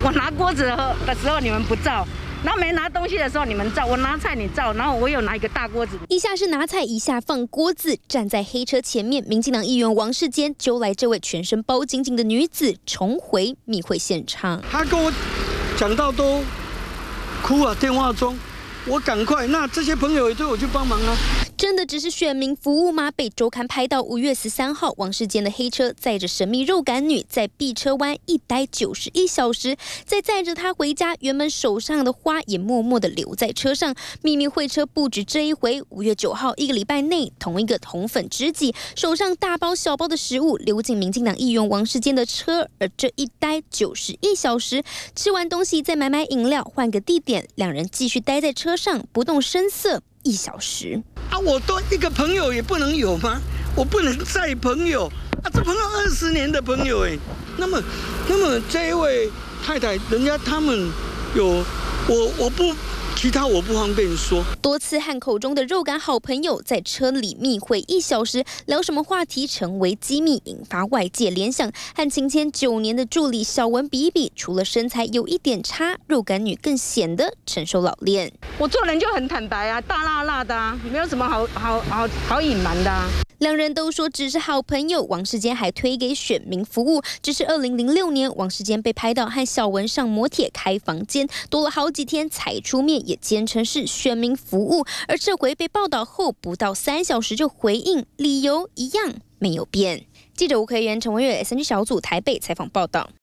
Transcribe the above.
我拿锅子的时候你们不照。 然后没拿东西的时候，你们照；我拿菜你照，然后我有拿一个大锅子。 一下是拿菜，一下放锅子。站在黑车前面，民进党议员王世坚揪来这位全身包紧紧的女子，重回密会现场。 他跟我讲到都哭啊，电话中，我赶快，那这些朋友也对我去帮忙啊。 真的只是选民服务吗？被周刊拍到5月13号，王世坚的黑车载着神秘肉感女在碧车湾一待91小时，再载着她回家。原本手上的花也默默的留在车上。秘密会车不止这一回，5月9号1个礼拜内，同一个红粉知己手上大包小包的食物流进民进党议员王世坚的车，而这一待91小时，吃完东西再买饮料，换个地点，两人继续待在车上不动声色1小时。 啊，我多一个朋友也不能有吗？我不能载朋友啊，这朋友20年的朋友哎。那么这一位太太，人家他们有我不其他我不方便说。 多次和口中的肉感好朋友在车里密会1小时，聊什么话题成为机密，引发外界联想。和情牵9年的助理小文比一比，除了身材有一点差，肉感女更显得成熟老练。 我做人就很坦白啊，大辣辣的啊，没有什么好隐瞒的啊。 两人都说只是好朋友，王世坚还推给选民服务。只是2006年，王世坚被拍到和小文上摩铁开房间，躲了好几天才出面，也坚称是选民服务。而这回被报道后，不到3小时就回应，理由一样没有变。记者吴奎元、陈文月 SNG 小组台北采访报道。